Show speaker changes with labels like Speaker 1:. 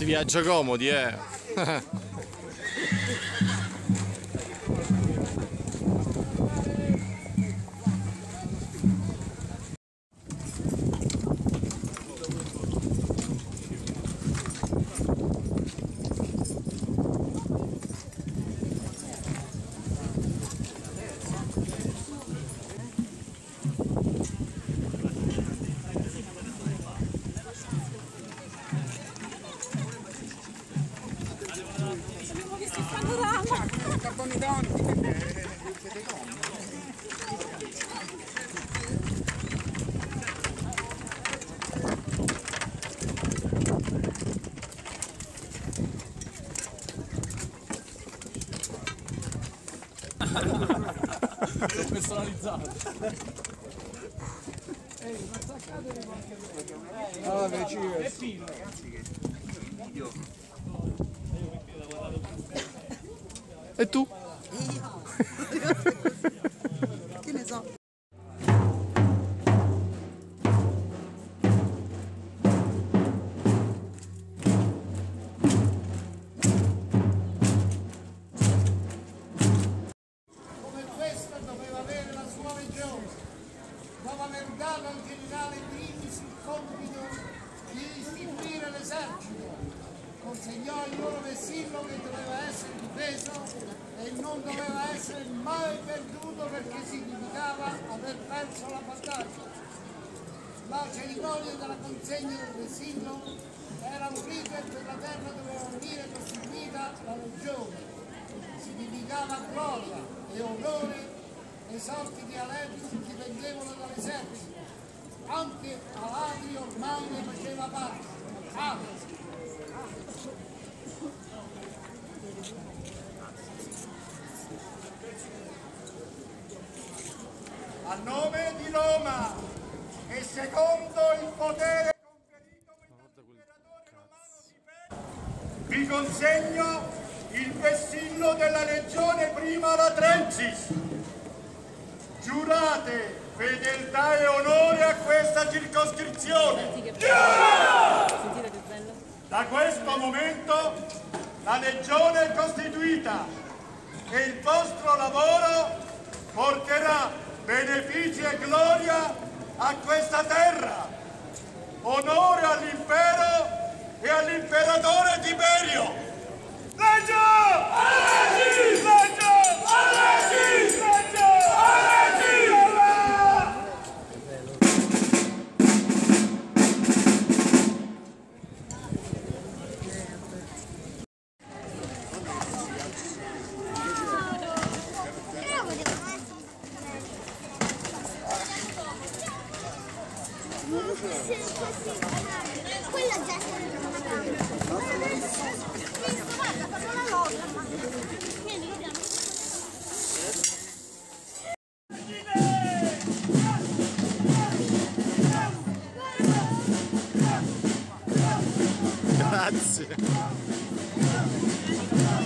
Speaker 1: Si viaggia comodi,
Speaker 2: personalizzato.
Speaker 3: Ah, vicino.
Speaker 1: E tu?
Speaker 4: Che ne so.
Speaker 5: Come questa doveva avere la sua legione. Dopo aver dato al generale Brindisi il compito di istituire l'esercito, consegnò il loro vessillo che doveva essere difeso e non doveva essere mai perduto perché significava aver perso la battaglia. La cerimonia della consegna del vessillo era un rito e per la terra doveva venire costituita la legione. Significava gloria e onore e sorti dialettici dipendevano dall'esercito. Anche Aladri ormai ne faceva parte. A nome di Roma e secondo il potere conferito dall'imperatore romano di Persia, vi consegno il vessillo della legione prima Latrensis. Giurate fedeltà e onore a questa circoscrizione. Da questo momento la legione è costituita e il vostro lavoro porterà benefici e gloria a questa terra. Onore all'impero e all'imperatore Tiberio. Legge! Alleggi! Legge! Alleggi! Legge! Alleggi!
Speaker 4: Quella già guarda, fanno la lotta. Vieni, vediamo.
Speaker 1: Grazie.